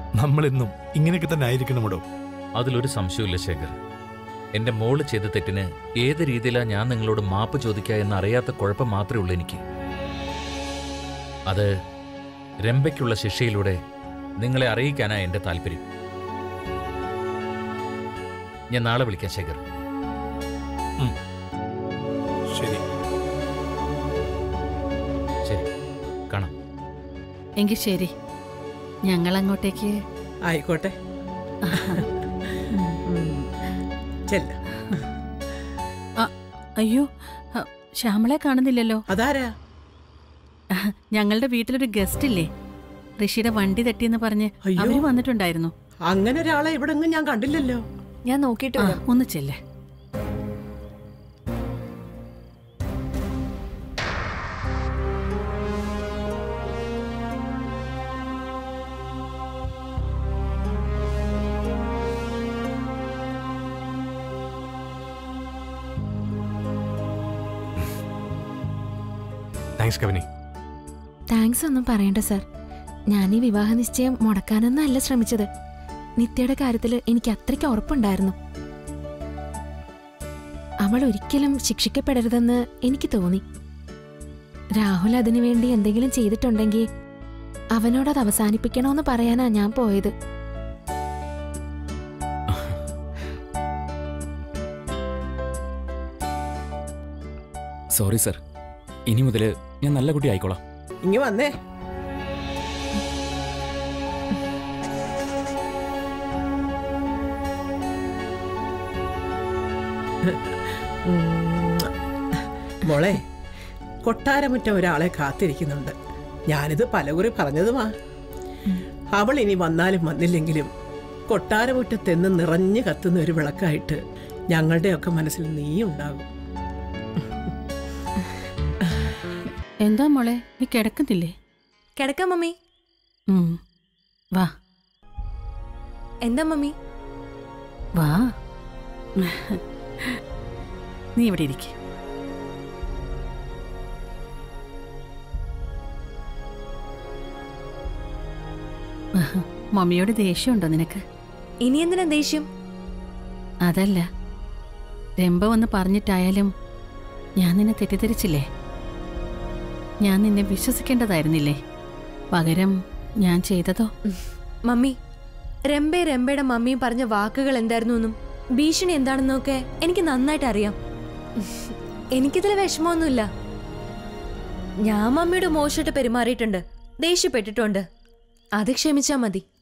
നമ്മളെന്നും ഇങ്ങനെയൊക്കെ തന്നെ ആയിരിക്കണമോ? അതിലൊരു സംശയമില്ല ശേഖർ. എന്റെ മോള് ചെയ്ത തെറ്റിന് ഏത് രീതിയിലാണ് ഞാൻ നിങ്ങളോട് മാപ്പ് ചോദിക്കുക എന്നറിയാത്ത കുഴപ്പം മാത്രമേ ഉള്ളൂ എനിക്ക്. അത് രംഭയ്ക്കുള്ള ശിക്ഷയിലൂടെ നിങ്ങളെ അറിയിക്കാനാണ് എന്റെ താല്പര്യം. ഞാൻ നാളെ വിളിക്കാം ശേഖർ. ശരി ശരി, കാണാം. എങ്കിൽ ശരി, ഞങ്ങൾ അങ്ങോട്ടേക്ക്. ആയിക്കോട്ടെ. അയ്യോ, ശ്യാമളെ കാണുന്നില്ലല്ലോ. അതാരാ? ഞങ്ങളുടെ വീട്ടിലൊരു ഗസ്റ്റ് ഇല്ലേ, ഋഷിയുടെ വണ്ടി തട്ടിയെന്ന് പറഞ്ഞ് അവര് വന്നിട്ടുണ്ടായിരുന്നു. അങ്ങനെ ഒരാളെ ഇവിടെ ഞാൻ കണ്ടില്ലല്ലോ. ഞാൻ നോക്കിയിട്ട് ഒന്ന് ചെല്ലേ. താങ്ക്സ് കവിനി. താങ്ക്സ് ഒന്നും പറയണ്ട സർ. ഞാൻ ഈ വിവാഹ നിശ്ചയം മുടക്കാനൊന്നും അല്ല ശ്രമിച്ചത്. നിത്യയുടെ കാര്യത്തിൽ എനിക്ക് അത്രയ്ക്ക് ഉറപ്പുണ്ടായിരുന്നു. അവൾ ഒരിക്കലും ശിക്ഷിക്കപ്പെടരുതെന്ന് എനിക്ക് തോന്നി. രാഹുൽ അതിനുവേണ്ടി എന്തെങ്കിലും ചെയ്തിട്ടുണ്ടെങ്കിൽ അവനോടത് അവസാനിപ്പിക്കണമെന്ന് പറയാനാ ഞാൻ പോയത്. സോറി സർ, ഇനി മുതൽ ഞാൻ നല്ല കുട്ടി ആയിക്കോളാം. ഇങ്ങ് വന്നേ. മോളെ, കൊട്ടാരമുറ്റം ഒരാളെ കാത്തിരിക്കുന്നുണ്ട്. ഞാനിത് പലകുറി പറഞ്ഞതുമാ. അവൾ ഇനി വന്നാലും വന്നില്ലെങ്കിലും കൊട്ടാരമുറ്റത്തെന്ന് നിറഞ്ഞു കത്തുന്ന ഒരു വിളക്കായിട്ട് ഞങ്ങളുടെയൊക്കെ മനസ്സിൽ നീ ഉണ്ടാകും. എന്താ മോളെ, നീ കിടക്കുന്നില്ലേ? കിടക്കാം മമ്മി. വാ. എന്താ മമ്മി? വാ, നീ ഇവിടെ ഇരിക്ക. മമ്മിയോട് ദേഷ്യമുണ്ടോ നിനക്ക്? ഇനി എന്തിനാ ദേഷ്യം? അതല്ല, രംഭ വന്ന് പറഞ്ഞിട്ടായാലും ഞാൻ നിന്നെ തെറ്റിദ്ധരിച്ചില്ലേ? ഞാൻ നിന്നെ വിശ്വസിക്കേണ്ടതായിരുന്നില്ലേ? പകരം ഞാൻ ചെയ്തതോ? മമ്മി, രംഭയുടെ മമ്മിയും പറഞ്ഞ വാക്കുകൾ എന്തായിരുന്നു എന്നും ഭീഷണി എന്താണെന്നൊക്കെ എനിക്ക് നന്നായിട്ട് അറിയാം. എനിക്കിതിൽ വിഷമമൊന്നുമില്ല. ഞാൻ മമ്മിയുടെ മോശമായിട്ട് പെരുമാറിയിട്ടുണ്ട്, ദേഷ്യപ്പെട്ടിട്ടുണ്ട്. അത് ക്ഷമിച്ചാ മതി.